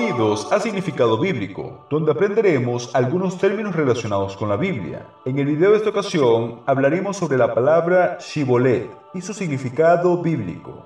Bienvenidos a Significado Bíblico, donde aprenderemos algunos términos relacionados con la Biblia. En el video de esta ocasión hablaremos sobre la palabra Shibolet y su significado bíblico.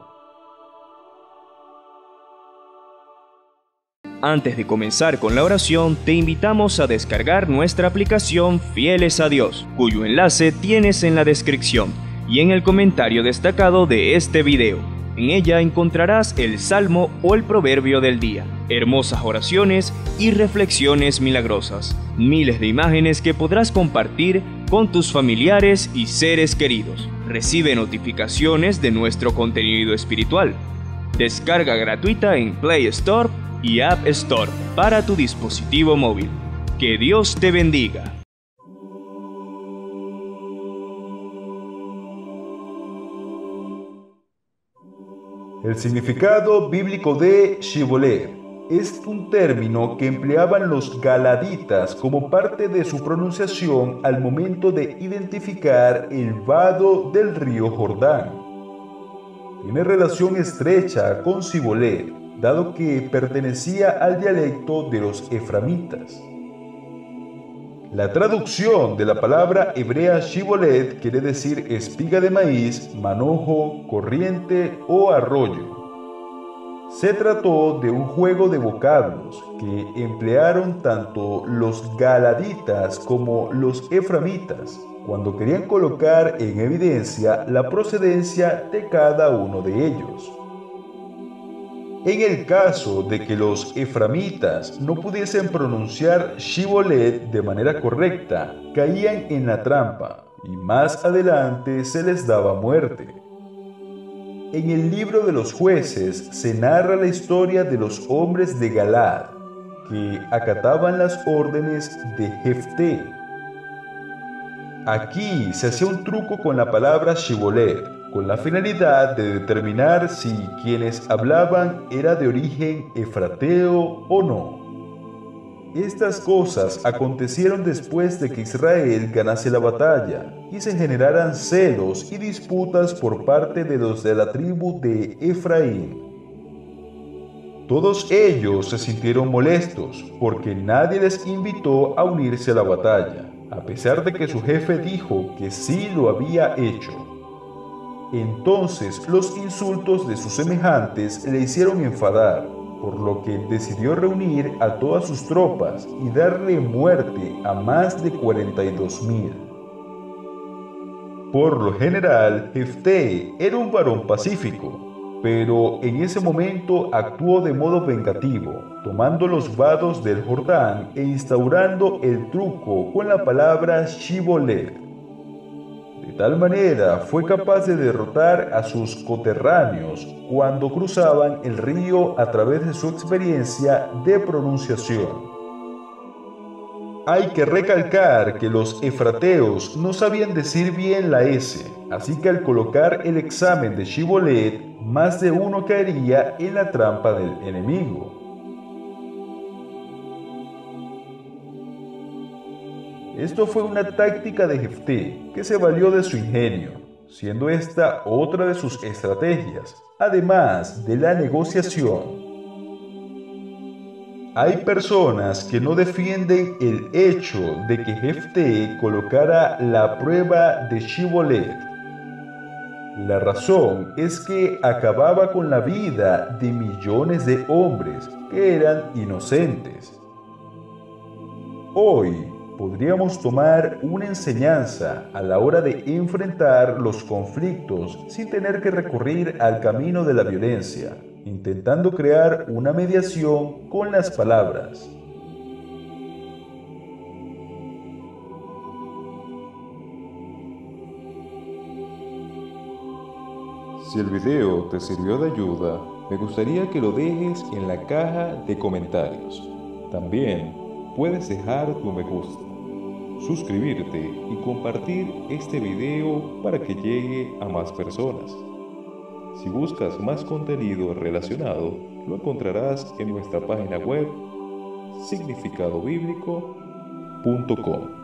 Antes de comenzar con la oración, te invitamos a descargar nuestra aplicación Fieles a Dios, cuyo enlace tienes en la descripción y en el comentario destacado de este video. En ella encontrarás el salmo o el proverbio del día, hermosas oraciones y reflexiones milagrosas, miles de imágenes que podrás compartir con tus familiares y seres queridos. Recibe notificaciones de nuestro contenido espiritual. Descarga gratuita en Play Store y App Store para tu dispositivo móvil. Que Dios te bendiga. El significado bíblico de Shibolet es un término que empleaban los galaditas como parte de su pronunciación al momento de identificar el vado del río Jordán. Tiene relación estrecha con Sibolet, dado que pertenecía al dialecto de los eframitas. La traducción de la palabra hebrea Shibolet quiere decir espiga de maíz, manojo, corriente o arroyo. Se trató de un juego de vocablos que emplearon tanto los galaditas como los eframitas cuando querían colocar en evidencia la procedencia de cada uno de ellos. En el caso de que los eframitas no pudiesen pronunciar Shibolet de manera correcta, caían en la trampa y más adelante se les daba muerte. En el libro de los jueces se narra la historia de los hombres de Galad que acataban las órdenes de Jefté. Aquí se hacía un truco con la palabra Shibolet, con la finalidad de determinar si quienes hablaban era de origen efrateo o no. Estas cosas acontecieron después de que Israel ganase la batalla y se generaran celos y disputas por parte de los de la tribu de Efraín. Todos ellos se sintieron molestos porque nadie les invitó a unirse a la batalla, a pesar de que su jefe dijo que sí lo había hecho. Entonces los insultos de sus semejantes le hicieron enfadar, por lo que decidió reunir a todas sus tropas y darle muerte a más de 42,000. Por lo general, Jefté era un varón pacífico, pero en ese momento actuó de modo vengativo, tomando los vados del Jordán e instaurando el truco con la palabra Shibolet. De tal manera fue capaz de derrotar a sus coterráneos cuando cruzaban el río a través de su experiencia de pronunciación. Hay que recalcar que los efrateos no sabían decir bien la S, así que al colocar el examen de Shibolet, más de uno caería en la trampa del enemigo. Esto fue una táctica de Jefté que se valió de su ingenio, siendo esta otra de sus estrategias, además de la negociación. Hay personas que no defienden el hecho de que Jefté colocara la prueba de Shibolet. La razón es que acababa con la vida de millones de hombres que eran inocentes. Hoy, podríamos tomar una enseñanza a la hora de enfrentar los conflictos sin tener que recurrir al camino de la violencia, intentando crear una mediación con las palabras. Si el video te sirvió de ayuda, me gustaría que lo dejes en la caja de comentarios. También puedes dejar tu me gusta, suscribirte y compartir este video para que llegue a más personas. Si buscas más contenido relacionado, lo encontrarás en nuestra página web significadobiblico.com.